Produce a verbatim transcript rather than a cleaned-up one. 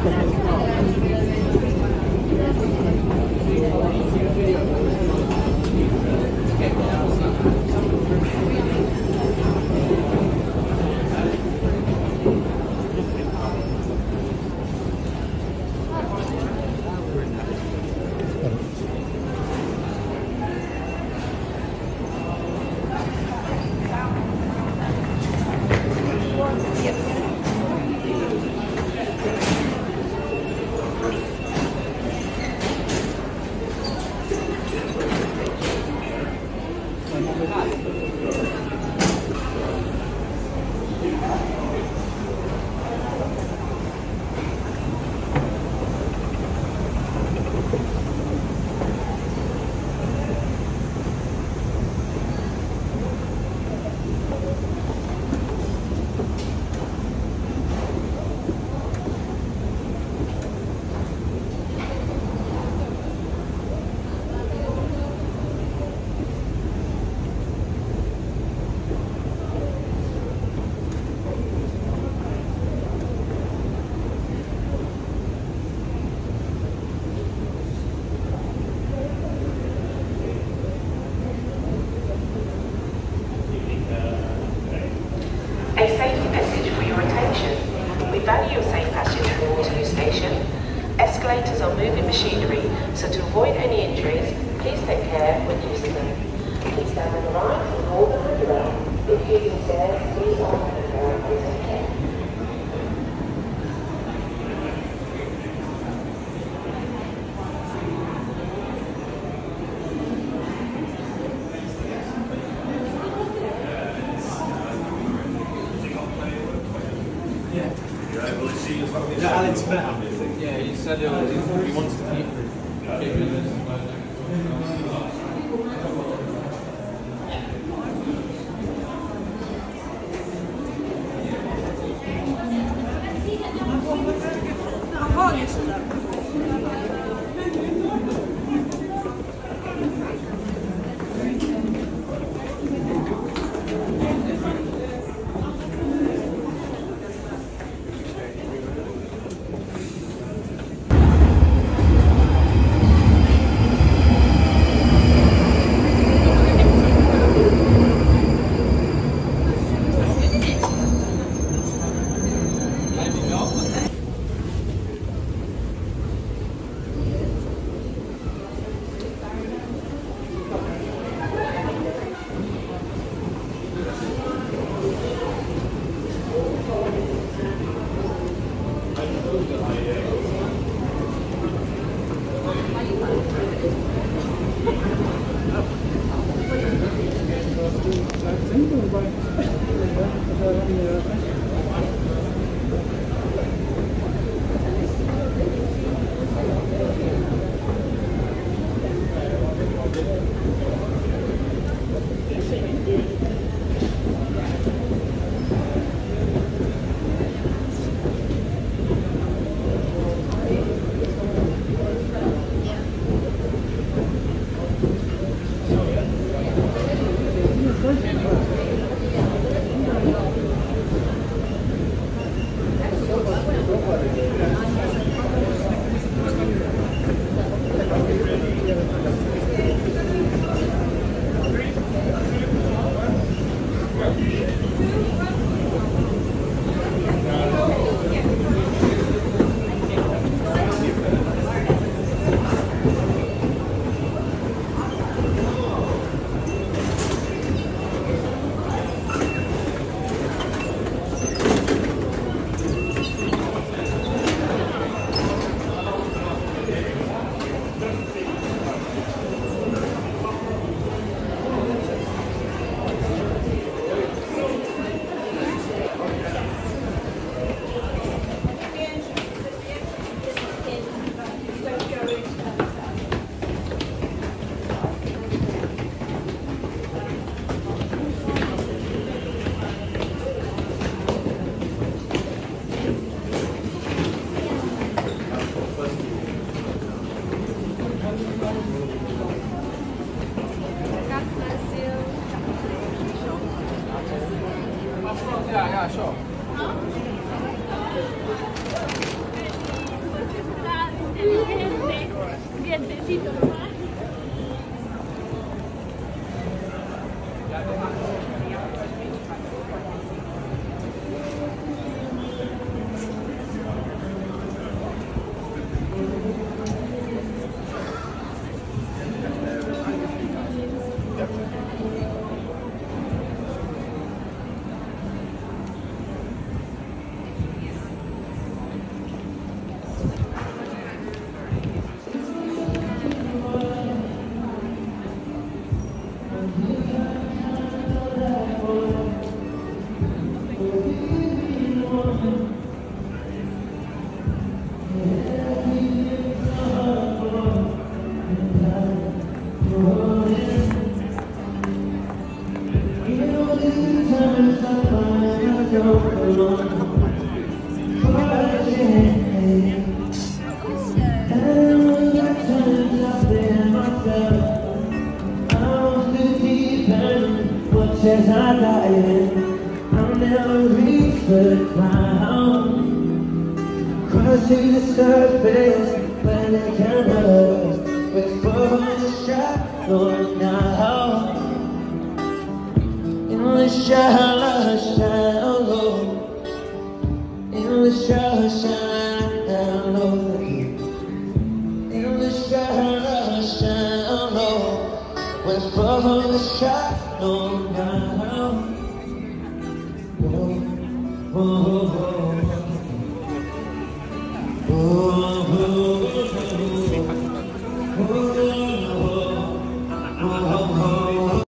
A safety message for your attention. We value your safe passage through Waterloo Station. Escalators are moving machinery, so to avoid any injuries, please take care when using them. Please stand on the right and hold the handrail. If using stairs, please hold the handrail and take care. Yeah, Alex met him. Yeah, he said uh, he wants to keep her. As I die, I'll never reach the ground. Crossing the surface when I can't hurt. Wait for the shadow now. In the shallow, shallow. In the shallow, shallow. In the shallow, shallow. Wait for the shadow now.